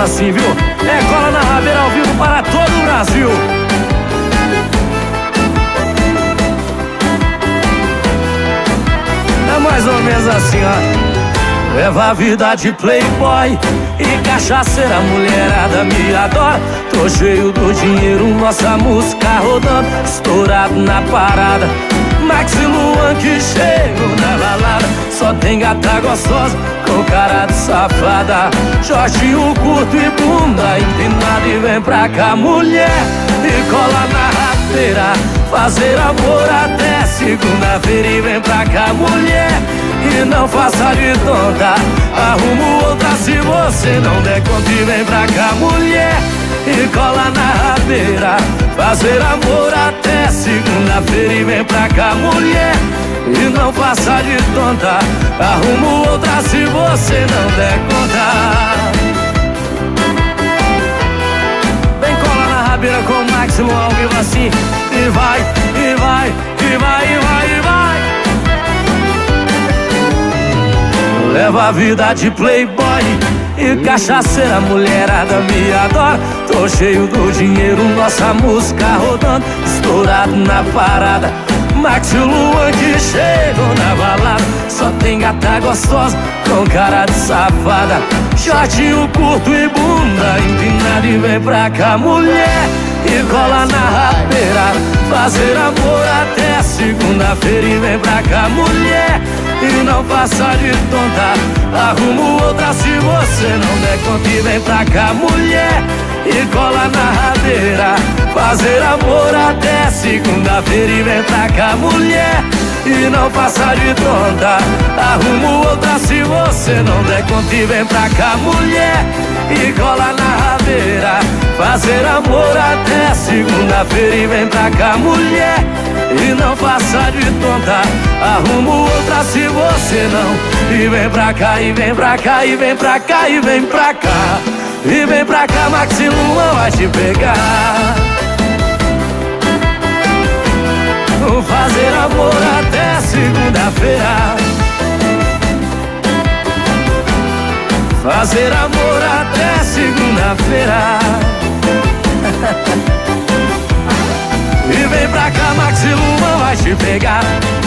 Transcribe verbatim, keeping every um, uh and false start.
assim, viu? É Cola na Rabeira ao vivo para todo o Brasil. É mais ou menos assim, ó. Leva a vida de playboy e cachaceira, mulherada me adora. Tô cheio do dinheiro, nossa música rodando, estourado na parada. Max e Luan que chegam na balada, só tem gata gostosa com cara de safada. Shortinho curto e bunda empinada e vem pra cá, mulher, e cola na rabeira, fazer amor até segunda-feira. E vem pra cá, mulher, e não faça de tonta, arrumo outra se você não der conta. E vem pra cá, mulher, e cola na rabeira, fazer amor até segunda-feira. E vem pra cá, mulher, e não faça de tonta, arrumo outra se você não der conta. Vem cola na rabeira com o Máximo ao vivo assim. E vai, e vai, e vai, e vai, e vai. Leva a vida de playboy e cachaceira, mulherada me adora. Tô cheio do dinheiro, nossa música rodando, estourado na parada. Max e Luan que chegam na balada, só tem gata gostosa com cara de safada. Shortinho curto e bunda empinada. E vem pra cá, mulher, e cola na rabeira, fazer amor até segunda-feira. E vem pra cá, mulher, e não faça de tonta, arrumo outra se você não der conta. E vem pra cá, mulher, e cola na rabeira, fazer amor até segunda-feira. E vem pra cá, mulher, e não faça de tonta, arrumo outra se você não der conta. E vem pra cá, mulher, e cola na rabeira, fazer amor até segunda-feira. E vem pra cá, mulher, e não faça de tonta, arrumo outra se você não. E vem pra cá, e vem pra cá, e vem pra cá, e vem pra cá. E vem pra cá, Max e Luan vai te pegar. Vou fazer amor até segunda-feira, fazer amor até segunda-feira. E vem pra cá, Max e Luan vai te pegar.